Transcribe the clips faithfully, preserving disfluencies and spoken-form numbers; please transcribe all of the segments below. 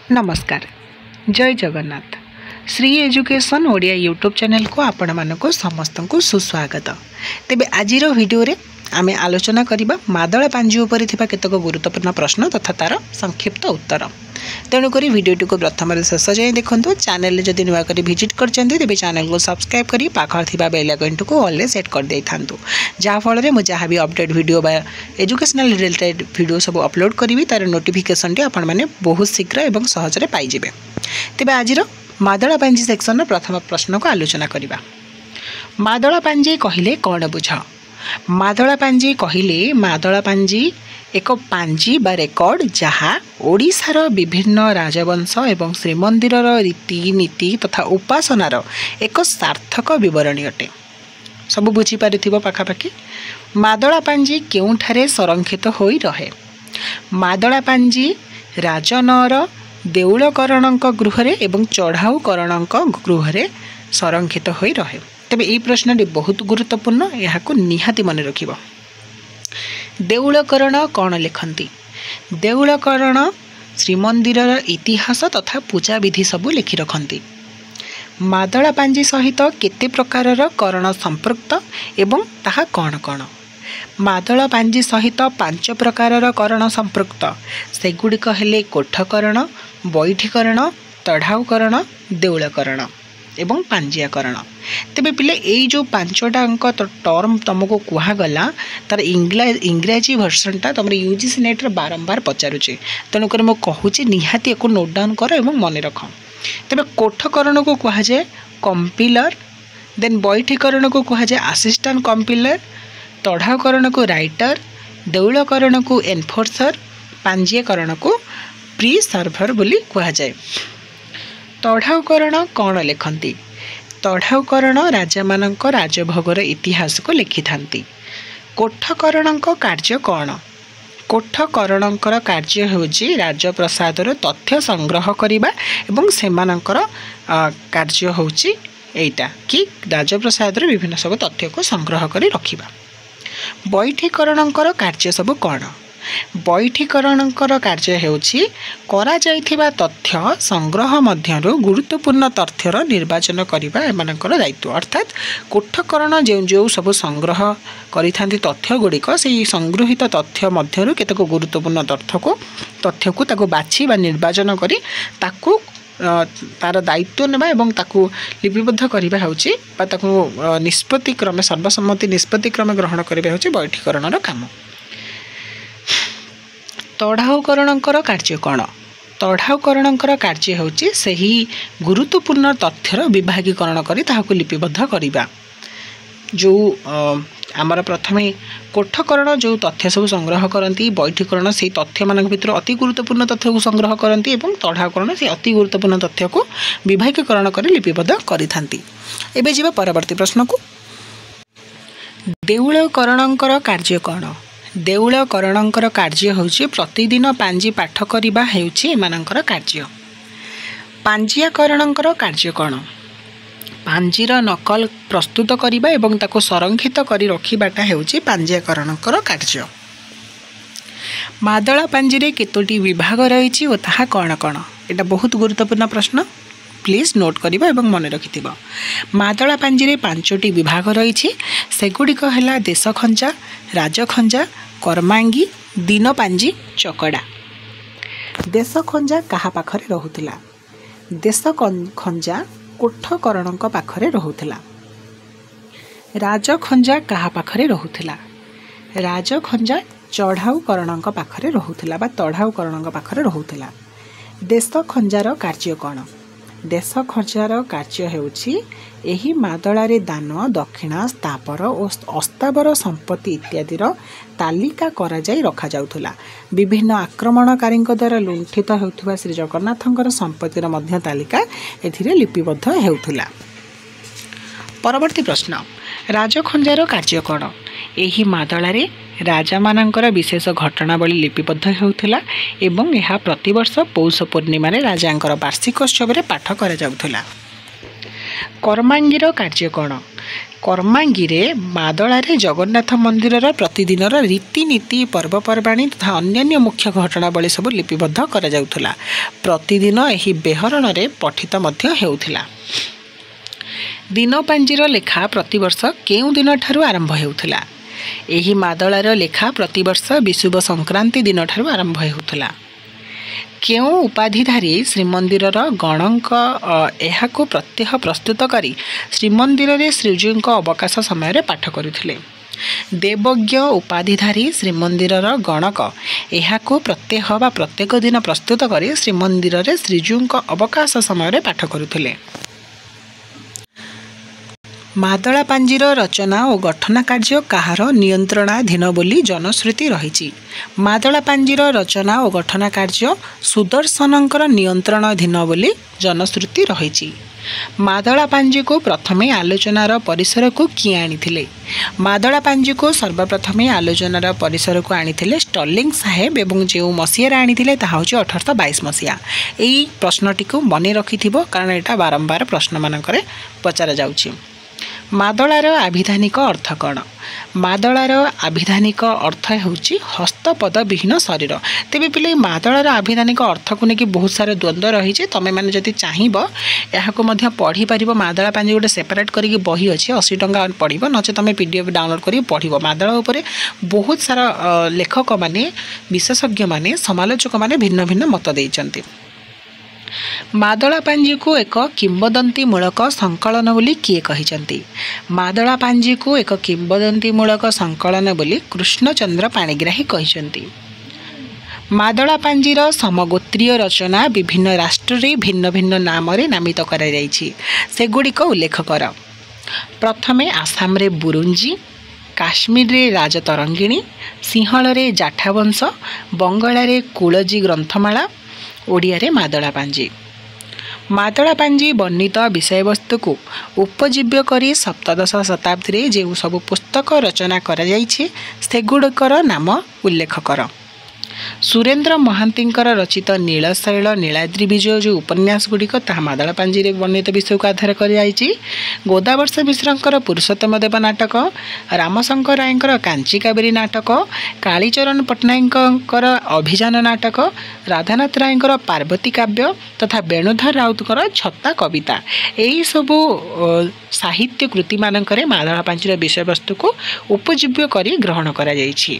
नमस्कार Jai Jagannath Shri education Odia YouTube channel को आपण मानक समस्त को सुस्वागत। तेबे आजिर वीडियो रे आमे आलोचना करिबा मादळ पांजी उपरि थिबा केतक गुरुत्वपूर्ण प्रश्न तथा तार संक्षिप्त उत्तर। तेणुक वीडियोटी को प्रथम शेष जाए देखो। चैनल जदि नुआ कर विजिट करते तेज चैनल को सब्सक्राइब करी पाखर थिबा बेल आइकन को ऑल रे सेट कर दे थांतु, जहाँ फल में जहाँ भी अपडेट वीडियो बा एजुकेशनल रिलेटेड वीडियो सब अपलोड करी तार नोटिफिकेशन आपण मैंने बहुत शीघ्र एवं सहजरे पाइबे। तेबे आजिर मादळ पांजी सेक्शन प्रथम प्रश्न को आलोचना करिबा। मादळ पांजी कहिले कौन बुझ? मादळ पांजी कहिले मादळ पांजी एक पांजी बा रेकर्ड जहाँ ओडिशार विभिन्न राजवंश एवं श्रीमंदिर रीति नीति तथा उपासनार एक सार्थक विवरणी अटे। सब बुझीपार पाखापाखि। मादळ पांजी केउठारे संरक्षित होई रहे? मादळ पांजी राजनर देउलकरणक गृहरे एवं चढ़ाऊकरणक गृहरे संरक्षित होई रहे। तेबे ई प्रश्नटी बहुत गुरुत्वपूर्ण, यहाको निहाती मन रखिबो। देउलकरण कौन लिखती? देउलकरण श्रीमंदिर इतिहास तथा पूजा विधि सबू लिखि रखती। मादळ पांजी सहित केते प्रकारर करण संपृक्त एवं ताहा कौन कौन? मादळ पांजी सहित पांच प्रकारर करण संपृक्त, सेगुड़िक हेले कोठकरण, बैठीकरण, तढ़ाऊकरण, देउलकरण एवं पांजियाकरण। तेबे पिले एई जो पांचटा टर्म तुमको कहगला तार इंग्राजी भर्सनटा तुम यूजीसी नेट बारंबार पचारुचे, तेणुक मुझे कहूँ निहाती एक नोट डाउन कर एवं मन रख। तेबे कोठकरण को कहुए कंपिलर, देन बैठीकरण को कहुए असिस्टेंट कंपिलर, तढ़ाऊकरण को राइटर, देउलकरण को एनफोर्सर, पांजियाकरण को प्री सर्भर बोली कहुए। तढ़ाऊकरण कौन लिखती? तढ़ाऊकरण राजा मानक राजभोगर इतिहास को लिखि थांती। कोठकरण कार्य कौन? कोठकरण कार्य होची राजप्रसादर तथ्य संग्रह करिबा एवं सेमानकर कार्य होची एटा कि राजप्रसादर विभिन्न सब तथ्य को संग्रह करी रखिबा। बैठीकरण कार्य सब कौन? बैठीकरण कार्य हेउछि करा जाइथिबा तथ्य संग्रह मध्यरु गुरुत्वपूर्ण तथ्यर निर्वाचन करिबा एमानकर दायित्व। अर्थात कोठकरण जो जो सब संग्रह करिथांती तथ्य गुड़िक से संग्रहित तथ्य मध्यरु केतक गुरुत्वपूर्ण तथ्य को तथ्य को ताको बाछि बा निर्वाचन करी ताको तार दायित्व नेबा एवं ताको लिपिबद्ध करिबा होछि बा ताको निष्पत्ति क्रमे सर्वसम्मति निष्पत्ति क्रमे ग्रहण करिबा होछि बैठीकरणर काम। तढ़ाऊकरण कार्य कौन? तढ़ाऊकरण कार्य होची सही गुरुत्वपूर्ण तथ्यर विभागीकरण करी ताहाको लिपिबद्ध करिबा। जो आमर प्रथमे कोठकरण जो तथ्य सब संग्रह करती, बैठीकरण से तथ्य मान भीतर अति गुरुत्वपूर्ण तथ्य को संग्रह करती एवं तढ़ाऊकरण से अति गुरुत्वपूर्ण तथ्य को विभागीकरण करी लिपिबद्ध करिथांती। एबे जिबा परवर्ती प्रश्न को। देउलकरण कार्य कौन? देउलकरण कार्य होची प्रतिदिन पांजी पाठ करिबा हेउची एमानकर कार्य। पांजियाकरण कार्य कौन? पांजीर नकल प्रस्तुत करिबा एवं ताको संरक्षित करी रखिबाटा हेउची पांजियाकरण कार्य। मादळ पांजी रे केतोटी विभाग रहिछि ओ ताहा कौन कौन? एटा बहुत गुरुत्वपूर्ण प्रश्न, प्लीज नोट करिबा एवं मन रखिथिबा। मादळ पांजी रे पांचटी विभाग रहिछि, सेगुड़िक हैला देशखंजा, राजखंजा, कर्मांगी, दीनपांजी, चकड़ा। देशखंजा कहा पाखरे रहुथिला? देशखंजा कोठकरण पाखरे रहुथिला। राजखंजा कहा पाखरे रहुथिला? राजखंजा चढ़ाऊकरण पाखरे रहुथिला बा तढ़ाऊकरण पाखरे रहुथिला। देशखंजार कार्य कौन? देशखंजार कार्य हेउछि एही मादळारे दान, दक्षिणा, स्थावर और अस्तावर संपत्ति इत्यादि तालिका करा जाई रखा जाउथुला। विभिन्न आक्रमणकारी द्वारा लुंठित हेउथुवा श्री जगन्नाथंकर संपत्तिर मध्य तालिका एथिरे लिपिबद्ध हेउथुला। परवर्ती प्रश्न। राजखंजार कार्य कौन? एही मादळारे राजा मानकर विशेष घटनावली लिपिबद्ध हेउथुला एवं यह प्रतिवर्ष पौष पूर्णिमा राजांकर वार्षिकोत्सव पाठ करा जाउथुला। कर्मांगीर कार्य कौन? कर्मांगी मादलारे जगन्नाथ मंदिर प्रतिदिन रीतिनीति पर्वपर्वाणी तथा अन्यान्य मुख्य घटनावली सब लिपिबद्ध करा जाउथला। प्रतिदिन एही बेहरण रे पठित मध्य हेउथला। दिनपांजीर लेखा प्रतिवर्ष केउं दिन ठारू आरंभ हेउथला? एही मादलार लेखा प्रतिवर्ष विषुव संक्रांति दिन ठारू आरंभ हेउथला। केउं उपाधिधारी श्रीमंदिर गणक एहाको प्रत्यह प्रस्तुत करी श्रीमंदिर रे श्रीजीव अवकाश समय पाठ करुथिले। देवज्ञ उपाधिधारी श्रीमंदिर गणक एहाको प्रत्यह बा प्रत्येक दिन प्रस्तुत करी श्रीमंदिर रे श्रीजीव अवकाश समय पाठ करुथिले। मादला पांजीर रचना और गठन कार्य कहार नियंत्रणाधीन बोली जनश्रुति रही। मादला पांजीर रचना और गठन कार्य सुदर्शनंकर नियंत्रणाधीन बोली जनश्रुति रही। मादला पांजी को प्रथमे आलोचनार परिसर को किए आनी? मादला पांजी को सर्वप्रथमे आलोचनार परिसर को आनी स्टर्लिंग साहेब एवं जो मसीहार आनी हूँ अठरश बैश मसीहा। यही प्रश्नटी को मन रखि कारण यहाँ बारंबार प्रश्न मानक पचरा जाउछि। मादलार आभिधानिक अर्थ कौन? मादलार आभिधानिक अर्थ होची हस्तपद विहीन शरीर। तेबे पिले मादलार आभिधानिक अर्थ को लेकिन बहुत सारा द्वंद्व रही है। तुम मैंने जदि चाहब यहाँ पढ़ी पार मादला पांजी गोटे सेपरेट करके बही अच्छे अशी टंका पढ़ नचे तुम पीडीएफ डाउनलोड कर पढ़। मादला उपरे बहुत सारा लेखक माने विशेषज्ञ माने समालोचक माने भिन्न भिन्न मत देइचंती। मादला पांजी को एक किंवदंती मूलक संकलन बोली किए कहिचंती? मादला पांजी को एक किंवदंती मूलक संकलन बोली कृष्णचंद्र पाणिग्राही कहिचंती। मादला पांजीर समगोत्रीय रचना विभिन्न राष्ट्र रे भिन्न भिन्न नाम रे नामित करा जायछि। सेगुड़िक उल्लेख कर। प्रथमे आसाम रे बुरुंजी, काश्मीर रे राजतरंगिणी, सिंहल रे जाठावंश, बंगाल रे कुलजी ग्रंथमाला, ओडिया रे मादला पांजी। मादला पांजी वर्णित विषयवस्तु को उपजीव्य करी सप्तदश शताब्दी रे जो सब पुस्तक रचना करा जाइछे सेगुड़कर नाम उल्लेख कर। सुरेंद्र महांतींकर रचित नीलशैल नीलाद्रि विजय जो उपन्यास गुड़िक ता मादला पांजी रे वर्णित विषय को आधार कर जाइछि। गोदावर्ष मिश्रंकर पुरुषोत्तम देव नाटक, रामशंकर रायंकर कांची कावेरी नाटक, कालीचरण पट्टनायकंकर अभियान नाटक, राधानाथ रायंकर पार्वती काव्य तथा वेणुधर राउतकर छत्ता कविता यही सबू साहित्य कृति मानकरे मादला पांजीर विषय वस्तु को उपजीव्य करी ग्रहण करा जाइछि।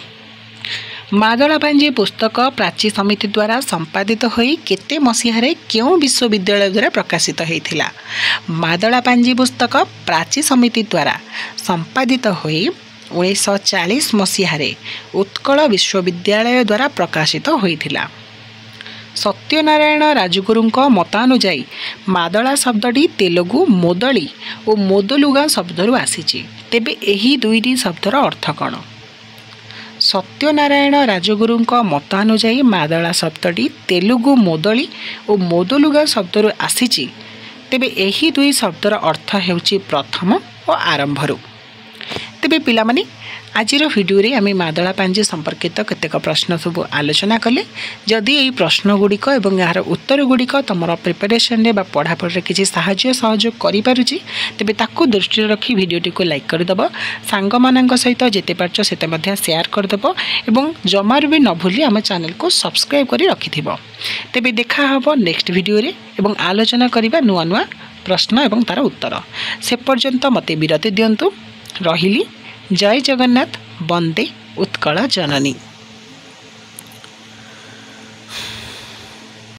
मादला पांजी पुस्तक प्राची समिति द्वारा संपादित होई केते मसीहारे क्यों विश्वविद्यालय द्वारा प्रकाशित होइथिला? मादला पांजी पुस्तक प्राची समिति द्वारा संपादित होई उन्नीस सौ चालीस मसीहारे उत्कल विश्वविद्यालय द्वारा प्रकाशित होइथिला। सत्यनारायण राजगुरुंक मतानुजाई मादला शब्दटी तेलुगु मोदली और मोदलुगा शब्दरू आसीछि। तेबे एही दुईटी शब्दर अर्थ कौन? सत्यनारायण राजगुरुंक मतानुजाई मादला शब्दटी तेलुगु मोदली और मोदलुगा शब्दरू आसीछि। तेबे एही दुई शब्दर अर्थ हेउछि प्रथम और आरंभरू। तेबे पिलामाने आजिर भिडियो रे आमे मादला पांजी संपर्कित केतेक प्रश्न सब आलोचना कले। जदि एई प्रश्न गुड़िक एवं यार उत्तर गुड़िक तुम प्रिपरेशन रे बा पढ़ापढ़ी किसी साहाय्य सहयोग करि पारुछि तेबे ताकू दृष्टि रखी भिडियोटी को लाइक करदेव, सांग मानक सहित जेते पारछ सेते मध्य शेयर करदेव एवं जमार भी न भूली आम चैनल को सब्सक्राइब करी रखिथिबो। तेबे देखा हबो नेक्स्ट भिडियो रे एवं आलोचना करिबा नुआ नुआ प्रश्न एवं तार उत्तर। से पर्यंत मते विरति दियंतु। रहिली। जय जगन्नाथ। वंदे उत्कल जननी।